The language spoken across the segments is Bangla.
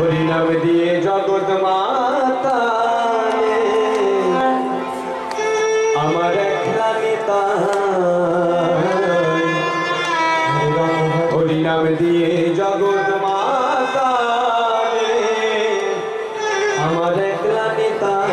हरि नाम दिए जगत माता আমার একলা নিতাই হরি নাম দিয়ে জগৎ মাতা আমার একলা নিতাই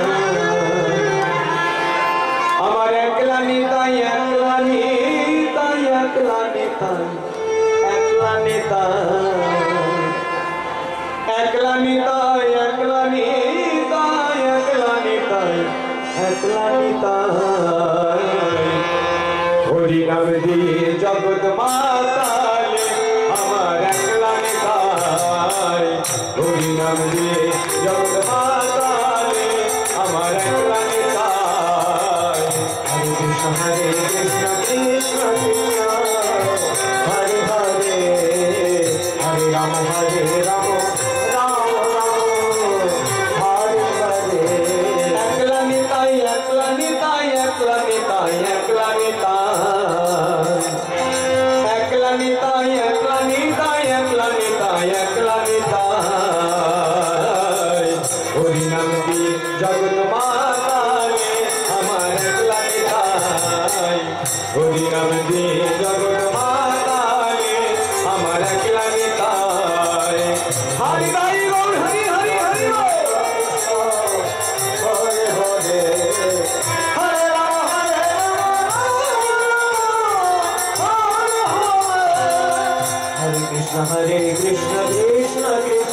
আমার একলা নিতাই একলা নিতাই একলা নিতাই একলা নিতাই একলা নিতাই একলা নিতাই একলা নিতাই একলা নিতাই হরি নাম দিয়ে জগৎ মাতালে আমার একলা নিতাই হরি নাম দিয়ে জগৎ মাতালে আমার একলা নিতাই হরে কৃষ্ণ কৃষ্ণ কৃষ্ণ হরে হরে হরে রাম রাম जगत माता हमार एकला निताई हरि नाम दिए जगत माता हमार एकला निताई हरि हरि गौर हरि हरि हरि हरे हरे हरे राम हरे हरे कृष्ण कृष्ण कृष्ण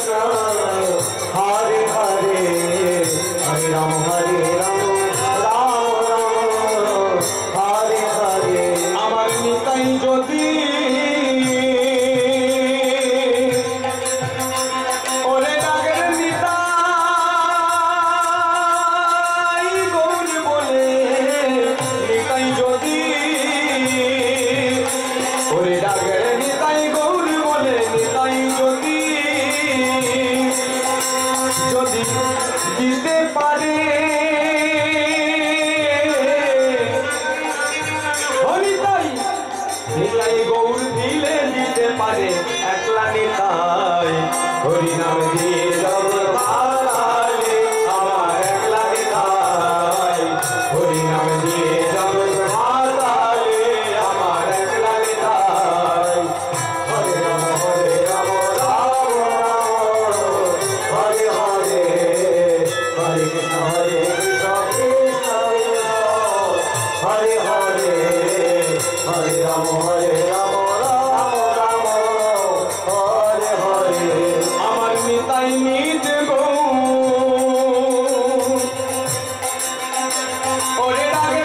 हरे हरे हरे राम राम हरे हरे আমার নিতাই যদি ওরে ডাকের নিতাই গৌর বলে নিতাই যদি ওরে ডাকের নিতাই গৌর বলে নিতাই যদি যদি দিতে পারে হরিতাই নিতাই গৌর দিলে দিতে পারে একলা নিতাই হরি নাম দিয়ে জগৎ মাতালে আমার একলা নিতাই হরি নাম দিয়ে জগৎ মাতালে আমার একলা নিতাই হরে রাম রাম হরে হরে हरे कृष्ण कृष्ण हरे हरे हरे राम राम राम हरे हरे আমার নিতাই নিজ গৌর ওরে ডাকের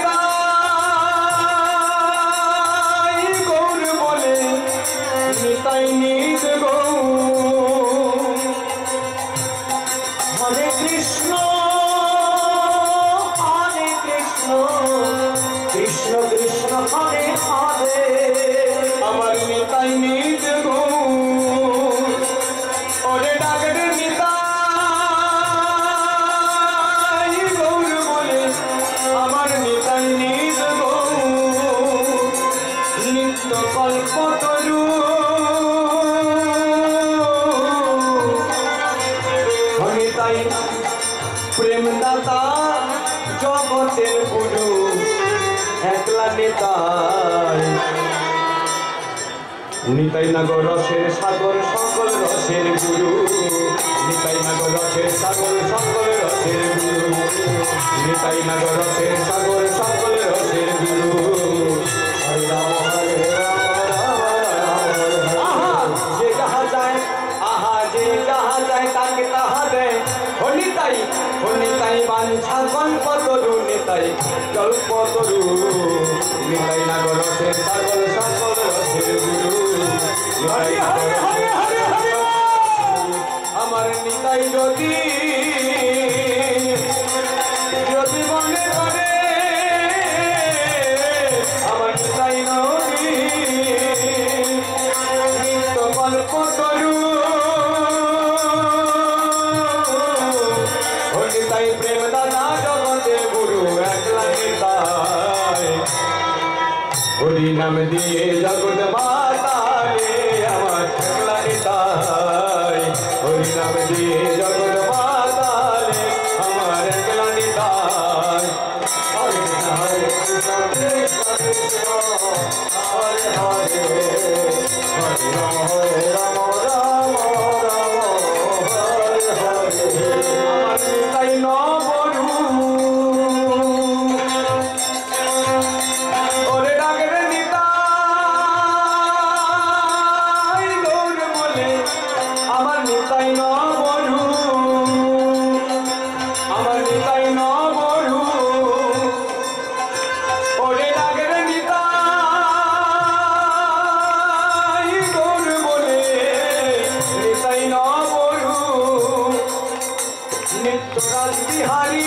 নিতাই গৌর বলে নিতাই নিজ গৌর हरे कृष्ण कृष्ण कृष्ण हरे हरे আমার নিতাই নিজ গৌর ওরে ডাকের নিতাই গৌর বলে আমার নিতাই নিজ গৌর নিত্য কল্পতরু নিতাই প্রেম দাতা জগতের গুরু একলা নিতাই নিতাই নাগর রসের সাগর সকল রসের গুরু নিতাই নাগর রসের সাগর সকল রসের গুরু নিতাই নাগর রসের সাগর সকল রসের গুরু হরে রাম আহা যে যাহা যায় আহা যে যাহা যায় তাকে তাহা দেয় হনিতাই হনিতাই বাঞ্ছা কল্পতরু নিতাই কল্পতরু নিতাই নাগর রসের সাগর সকল রসের গুরু হরে হরে হরে হরে হরে আমার নিতাই যদি যদি মনে করে আমার নিতাই নদী নিত্য কল্পতরু হরিতাই প্রেম দাদা জগতের গুরু একলা নিতাই হরি নাম দিয়ে জগৎ মাতালে আমার একলা নিতাই হরি নাম দিয়ে জগৎ মাতালে আমার একলা নিতাই হরে কৃষ্ণ হরে হরে হরে রাম রাম হরে হরে আমার নিতাই নবরু ওরে ডাকরে নিতাই গৌর বলে আমার নিতাই নবরু আমার নিতাই নবরু ওরে ডাকরে নিতাই গৌর বলে নিতাই নবরু নিত্য রাজ বিহারী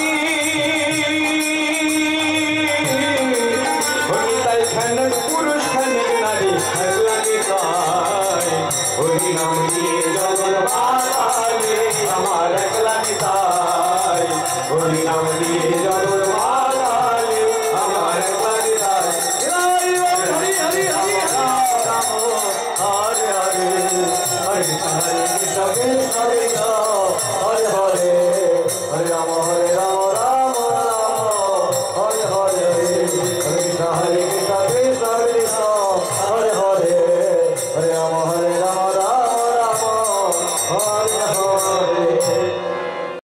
হরিতাই খান পুরুষ খানের নারী লাগে তাই হরি নাম দিয়ে জগৎ মাতালে আমার একলা নিতাই হরি নাম দিয়ে জগৎ মাতালে আমার একলা নিতাই হরি হরি হরি রাম হরে হরে হরে হরে কৃষ্ণ কৃষ্ণ হরে হরে হরে রাম রাম রাম হরে হরে হরে কৃষ্ণ কৃষ্ণ কৃষ্ণ হরে হরে হরে রাম